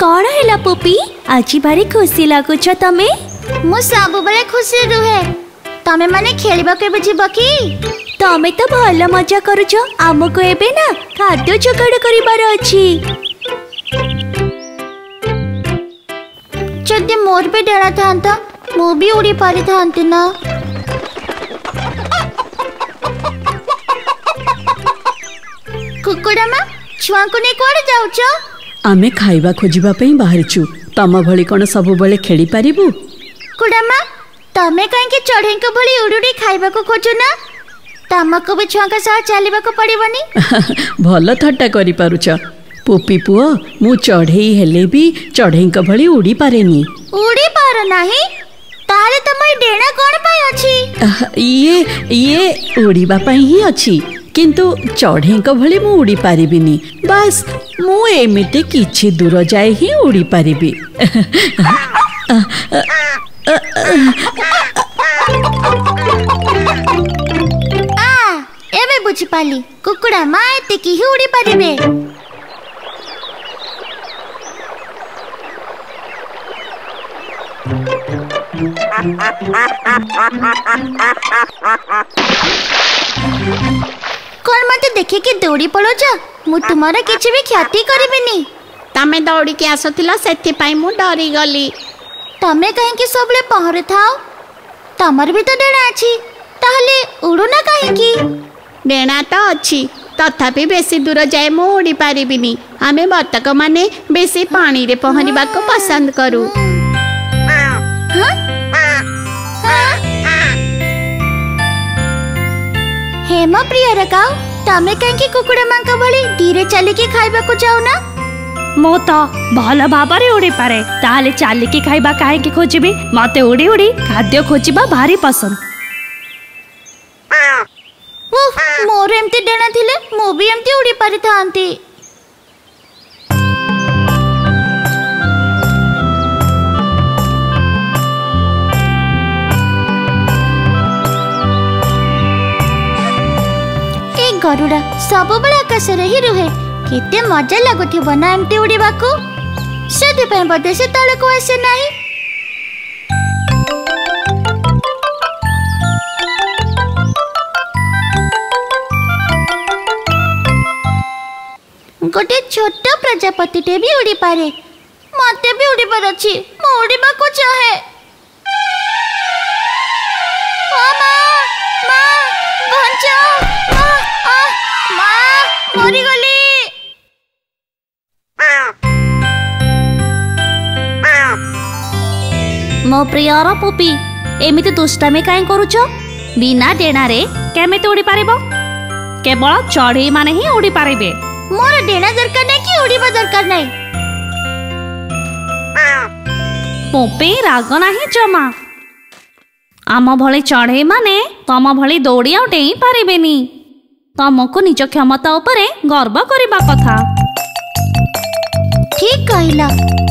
कौन है पुपी आज भारी खुशी लगुच तमे? मु सब बेले खुशी रुहे। तमे माने खेलिबा केबे जिबो की? तमे तो भल मजा करूछ। आमको एबे ना खाद्य जोगाड़ करिबार अछि। जदि मोर पे डेरा थांता मु भी उड़ी पारि थांती ना। कुकुड़ा मा छुआ को ने कोड जाउछ? आमे खाइबा खोजिबा पई बाहरिछु। तम भली कोन सब बेले खेली पारिबु? कुड़ा मा तमे काहे के चढ़े को भली उडुडी खाइबा को खोजु ना? तमको भी छुआ का साथ चलिबा को पड़िबनी। भल थट्टा करि पारुछ। पुपी पुओ मु चढ़ई हेले भी चढ़ई को भली उड़ी पारेनी। उड़ी पार नाही? ताले तमई डेणा कोन पई अछि? ये उड़ीबा पई ही अछि, किंतु चढ़ई को भली मु उड़ी पारिबिनी। बस मु एमिते किछि दूर जाए ही उड़ी पारिबी। एबे बुझी पाली कुकुड़ा मा एते की ही उड़ी पारिबे। कौन मते देखे कि दौड़ी पड़ो जा? मु तुम्हारा किछि भी क्षति करिबिनी। तमे दौड़ी के आसथिला सेति पई मु डरी गली। तमे कहीं कि सबले पहरे थाओ? तमर भी तो डेणा अछि, ताहले उड़ो ना कहीं की? डेणा तो अछि, तथापि बेसी दूर जाए मु उड़ी पारिबिनी। आमे बतक माने बेसी पानी रे पहरिबा को पसंद करू। हेमा प्रिय रकाओ तमे कहीं कि कुकुड़ा मांका भली धीरे चली के खाइबा को जाओ ना? मो तो भल भाबरे उड़ी पारे। ताले चाली के खाइबा काहे के खोजिबी? मते उड़ी उड़ी खाद्य खोजिबा भारी पसंद। मोर एमती डेणा थिले मु भी एमती उड़ी पारि थांती। ए गरुड़ा सब बेला आकाश रे ही रुहे। केते मजा लागुथिबो ना एमती उड़ीबाकू। सेति पय बदे से तळे को आसे नाही। गोटे छोट प्रजापति टे भी उड़ी पारे। मते भी उड़ी पार अछि। मु उड़ीबा को चाहे। मां बचाओ। मां मरी गली। मो प्रियर पुपी एमिति दुष्टामी काहे करूछ? बिना डेणा रे केमिति उड़ी पारिबो? केवल चढ़ई माने ही उड़ी पारिबे। मोर डेणा दरकार नहीं कि उड़ीबा दरकार नहीं। पुपी राग नाही जमा। आम भली चढ़ई माने तम भली दौड़ी आ डेई पारिबेनी। तमको निज क्षमता उपरे गर्व करिबा कथा। ठीक कहिला।